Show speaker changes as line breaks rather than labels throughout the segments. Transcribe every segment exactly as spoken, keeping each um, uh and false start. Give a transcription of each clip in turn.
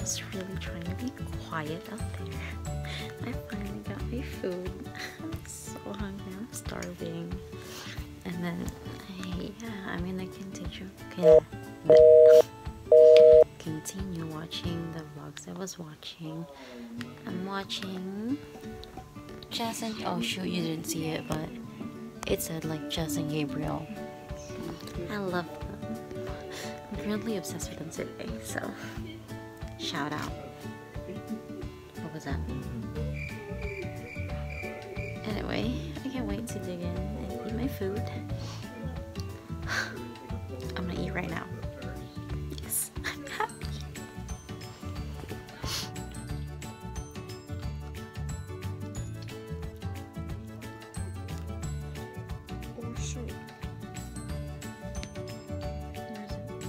was really trying to be quiet out there. I finally got my food. I'm so hungry. I'm starving. And then, yeah, I'm gonna continue. Okay. Continue watching the vlogs I was watching. I'm watching Jess and oh shoot, you didn't see it, but it said like Jess and Gabriel. I love them. I'm currently obsessed with them today, so shout out. What was that? Anyway, I can't wait to dig in and eat my food. I'm gonna eat right now. Yes, I'm happy. Oh shoot. Where is it?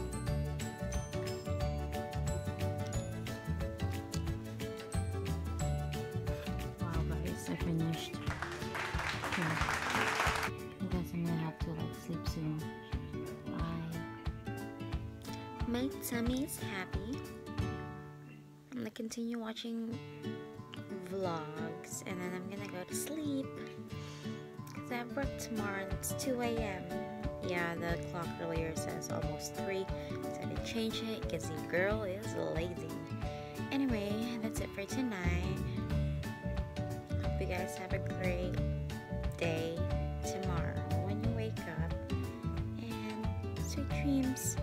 Wow guys, I finished. Okay. I guess I'm gonna have to like sleep soon. Bye. My tummy's happy. I'm gonna continue watching vlogs and then I'm gonna go to sleep because I have work tomorrow and it's two A M Yeah, the clock earlier says almost three, so I didn't change it because the girl is lazy. Anyway, that's it for tonight. Hope you guys have a great day tomorrow when you wake up, and sweet dreams.